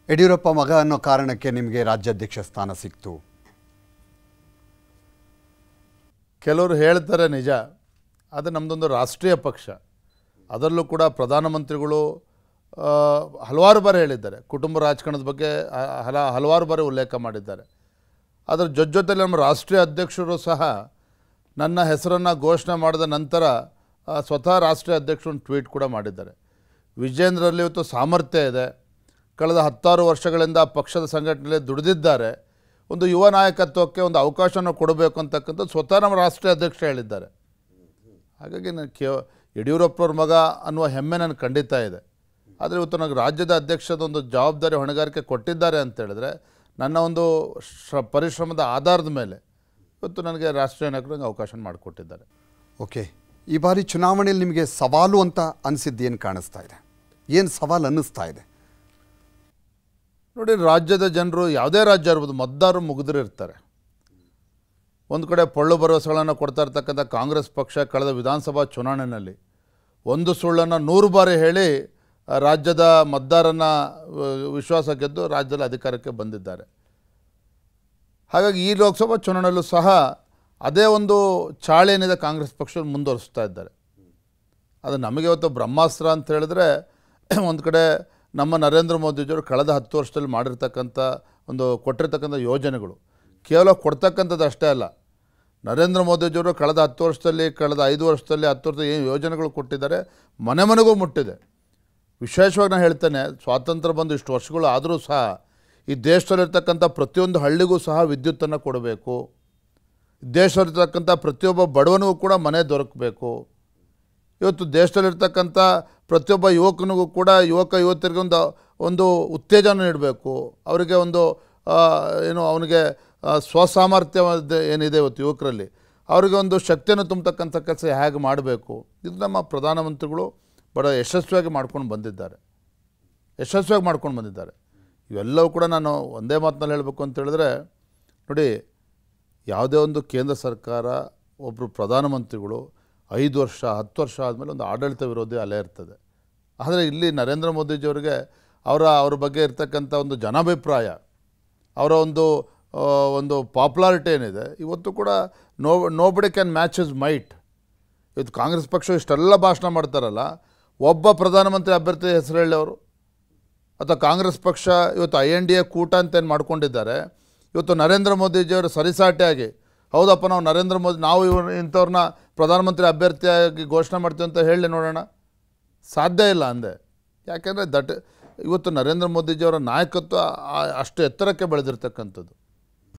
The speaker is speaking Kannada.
ಯಡಿಯೂರಪ್ಪ ಮಗ ಅನ್ನೋ ಕಾರಣಕ್ಕೆ ನಿಮಗೆ ರಾಜ್ಯಾಧ್ಯಕ್ಷ ಸ್ಥಾನ ಸಿಕ್ತು. ಕೆಲವರು ಹೇಳ್ತಾರೆ ನಿಜ, ಅದು ನಮ್ಮದೊಂದು ರಾಷ್ಟ್ರೀಯ ಪಕ್ಷ. ಅದರಲ್ಲೂ ಕೂಡ ಪ್ರಧಾನಮಂತ್ರಿಗಳು ಹಲವಾರು ಬಾರಿ ಹೇಳಿದ್ದಾರೆ, ಕುಟುಂಬ ರಾಜಕಾರಣದ ಬಗ್ಗೆ ಹಲವಾರು ಬಾರಿ ಉಲ್ಲೇಖ ಮಾಡಿದ್ದಾರೆ. ಅದರ ಜೊತೆಯಲ್ಲಿ ನಮ್ಮ ರಾಷ್ಟ್ರೀಯ ಅಧ್ಯಕ್ಷರು ಸಹ ನನ್ನ ಹೆಸರನ್ನು ಘೋಷಣೆ ಮಾಡಿದ ನಂತರ ಸ್ವತಃ ರಾಷ್ಟ್ರೀಯ ಅಧ್ಯಕ್ಷರು ಟ್ವೀಟ್ ಕೂಡ ಮಾಡಿದ್ದಾರೆ. ವಿಜೇಂದ್ರಲ್ಲಿ ಇವತ್ತು ಸಾಮರ್ಥ್ಯ ಇದೆ, ಕಳೆದ 16 ವರ್ಷಗಳಿಂದ ಪಕ್ಷದ ಸಂಘಟನೆಯಲ್ಲಿ ದುಡಿದಿದ್ದಾರೆ, ಒಂದು ಯುವ ನಾಯಕತ್ವಕ್ಕೆ ಒಂದು ಅವಕಾಶವನ್ನು ಕೊಡಬೇಕು ಅಂತಕ್ಕಂಥದ್ದು ಸ್ವತಃ ನಮ್ಮ ರಾಷ್ಟ್ರೀಯ ಅಧ್ಯಕ್ಷ ಹೇಳಿದ್ದಾರೆ. ಹಾಗಾಗಿ ನಾನು ಯಡಿಯೂರಪ್ಪನವ್ರ ಮಗ ಅನ್ನುವ ಹೆಮ್ಮೆ ನನಗೆ ಖಂಡಿತ ಇದೆ. ಆದರೆ ಇವತ್ತು ನನಗೆ ರಾಜ್ಯದ ಅಧ್ಯಕ್ಷದ ಒಂದು ಜವಾಬ್ದಾರಿ ಹೊಣೆಗಾರಿಕೆ ಕೊಟ್ಟಿದ್ದಾರೆ ಅಂತ ಹೇಳಿದ್ರೆ ನನ್ನ ಒಂದು ಪರಿಶ್ರಮದ ಆಧಾರದ ಮೇಲೆ ಇವತ್ತು ನನಗೆ ರಾಷ್ಟ್ರೀಯ ನಾಯಕರಿಗೆ ಅವಕಾಶ ಮಾಡಿಕೊಟ್ಟಿದ್ದಾರೆ. ಓಕೆ, ಈ ಬಾರಿ ಚುನಾವಣೆಯಲ್ಲಿ ನಿಮಗೆ ಸವಾಲು ಅಂತ ಅನಿಸಿದ್ದು ಏನು ಕಾಣಿಸ್ತಾ ಇದೆ? ಏನು ಸವಾಲು ಅನ್ನಿಸ್ತಾ ಇದೆ? ನೋಡಿ, ರಾಜ್ಯದ ಜನರು ಯಾವುದೇ ರಾಜ್ಯ ಇರ್ಬೋದು, ಮತದಾರರು ಮುಗಿದಿರ್ತಾರೆ. ಒಂದು ಕಡೆ ಪೊಳ್ಳು ಭರವಸೆಗಳನ್ನು ಕೊಡ್ತಾ ಇರ್ತಕ್ಕಂಥ ಕಾಂಗ್ರೆಸ್ ಪಕ್ಷ ಕಳೆದ ವಿಧಾನಸಭಾ ಚುನಾವಣೆಯಲ್ಲಿ ಒಂದು ಸುಳ್ಳನ್ನು 100 ಬಾರಿ ಹೇಳಿ ರಾಜ್ಯದ ಮತದಾರನ ವಿಶ್ವಾಸ ಗೆದ್ದು ರಾಜ್ಯದಲ್ಲಿ ಅಧಿಕಾರಕ್ಕೆ ಬಂದಿದ್ದಾರೆ. ಹಾಗಾಗಿ ಈ ಲೋಕಸಭಾ ಚುನಾವಣೆಯಲ್ಲೂ ಸಹ ಅದೇ ಒಂದು ಚಾಳಿ ಏನಿದೆ ಕಾಂಗ್ರೆಸ್ ಪಕ್ಷ ಮುಂದುವರಿಸ್ತಾ ಇದ್ದಾರೆ. ಅದು ನಮಗೆ ಇವತ್ತು ಬ್ರಹ್ಮಾಸ್ತ್ರ ಅಂತ ಹೇಳಿದ್ರೆ, ಒಂದು ಕಡೆ ನಮ್ಮ ನರೇಂದ್ರ ಮೋದಿಜಿಯವರು ಕಳೆದ 10 ವರ್ಷದಲ್ಲಿ ಮಾಡಿರ್ತಕ್ಕಂಥ ಕೊಟ್ಟಿರ್ತಕ್ಕಂಥ ಯೋಜನೆಗಳು ಕೇವಲ ಕೊಡ್ತಕ್ಕಂಥದ್ದು ಅಷ್ಟೇ ಅಲ್ಲ. ನರೇಂದ್ರ ಮೋದಿಜಿಯವರು ಕಳೆದ 10 ವರ್ಷದಲ್ಲಿ, ಕಳೆದ 5 ವರ್ಷದಲ್ಲಿ 10 ವರ್ಷದಲ್ಲಿ ಏನು ಯೋಜನೆಗಳು ಕೊಟ್ಟಿದ್ದಾರೆ, ಮನೆ ಮನೆಗೂ ಮುಟ್ಟಿದೆ. ವಿಶೇಷವಾಗಿ ನಾನು ಹೇಳ್ತೇನೆ, ಸ್ವಾತಂತ್ರ್ಯ ಬಂದು ಇಷ್ಟು ವರ್ಷಗಳು ಆದರೂ ಸಹ ಈ ದೇಶದಲ್ಲಿರ್ತಕ್ಕಂಥ ಪ್ರತಿಯೊಂದು ಹಳ್ಳಿಗೂ ಸಹ ವಿದ್ಯುತ್ತನ್ನು ಕೊಡಬೇಕು, ದೇಶದಲ್ಲಿರ್ತಕ್ಕಂಥ ಪ್ರತಿಯೊಬ್ಬ ಬಡವನಿಗೂ ಕೂಡ ಮನೆ ದೊರಕಬೇಕು. ಇವತ್ತು ದೇಶದಲ್ಲಿರ್ತಕ್ಕಂಥ ಪ್ರತಿಯೊಬ್ಬ ಯುವಕನಿಗೂ ಕೂಡ ಯುವತಿಯರಿಗೆ ಒಂದು ಉತ್ತೇಜನ ನೀಡಬೇಕು. ಅವರಿಗೆ ಅವನಿಗೆ ಸ್ವಸಾಮರ್ಥ್ಯ ಏನಿದೆ ಇವತ್ತು ಯುವಕರಲ್ಲಿ, ಅವರಿಗೆ ಒಂದು ಶಕ್ತಿಯನ್ನು ತುಂಬತಕ್ಕಂಥ ಕೆಲಸ ಹೇಗೆ ಮಾಡಬೇಕು, ಇದು ನಮ್ಮ ಪ್ರಧಾನಮಂತ್ರಿಗಳು ಬಹಳ ಯಶಸ್ವಿಯಾಗಿ ಮಾಡ್ಕೊಂಡು ಬಂದಿದ್ದಾರೆ. ಇವೆಲ್ಲವೂ ಕೂಡ ನಾನು ಒಂದೇ ಮಾತಿನಲ್ಲಿ ಹೇಳಬೇಕು ಅಂತ ಹೇಳಿದ್ರೆ, ನೋಡಿ, ಯಾವುದೇ ಒಂದು ಕೇಂದ್ರ ಸರ್ಕಾರ ಒಬ್ಬರು ಪ್ರಧಾನಮಂತ್ರಿಗಳು 5 ವರ್ಷ 10 ವರ್ಷ ಆದಮೇಲೆ ಒಂದು ಆಡಳಿತ ವಿರೋಧಿ ಅಲೆ ಇರ್ತದೆ. ಆದರೆ ಇಲ್ಲಿ ನರೇಂದ್ರ ಮೋದಿಜಿಯವರಿಗೆ ಅವ್ರ ಬಗ್ಗೆ ಇರ್ತಕ್ಕಂಥ ಒಂದು ಜನಾಭಿಪ್ರಾಯ, ಅವರ ಒಂದು ಪಾಪ್ಯುಲಾರಿಟಿ ಏನಿದೆ, ಇವತ್ತು ಕೂಡ nobody can match his might. ಇವತ್ತು ಕಾಂಗ್ರೆಸ್ ಪಕ್ಷ ಇಷ್ಟೆಲ್ಲ ಭಾಷಣ ಮಾಡ್ತಾರಲ್ಲ, ಒಬ್ಬ ಪ್ರಧಾನಮಂತ್ರಿ ಅಭ್ಯರ್ಥಿ ಹೆಸರು ಹೇಳಿ ಅವರು, ಅಥವಾ ಕಾಂಗ್ರೆಸ್ ಪಕ್ಷ ಇವತ್ತು INDA ಕೂಟ ಅಂತ ಏನು ಮಾಡ್ಕೊಂಡಿದ್ದಾರೆ, ಇವತ್ತು ನರೇಂದ್ರ ಮೋದಿಜಿಯವರು ಸರಿಸಾಟಿಯಾಗಿ ಹೌದಪ್ಪ ನಾವು ನರೇಂದ್ರ ಮೋದಿ ನಾವು ಇಂಥವ್ರನ್ನ ಪ್ರಧಾನಮಂತ್ರಿ ಅಭ್ಯರ್ಥಿಯಾಗಿ ಘೋಷಣೆ ಮಾಡ್ತೀವಿ ಅಂತ ಹೇಳಿ ನೋಡೋಣ, ಸಾಧ್ಯ ಇಲ್ಲ ಅಂದೆ. ಯಾಕೆಂದರೆ ಇವತ್ತು ನರೇಂದ್ರ ಮೋದಿಜಿಯವರ ನಾಯಕತ್ವ ಅಷ್ಟು ಎತ್ತರಕ್ಕೆ ಬೆಳೆದಿರ್ತಕ್ಕಂಥದ್ದು.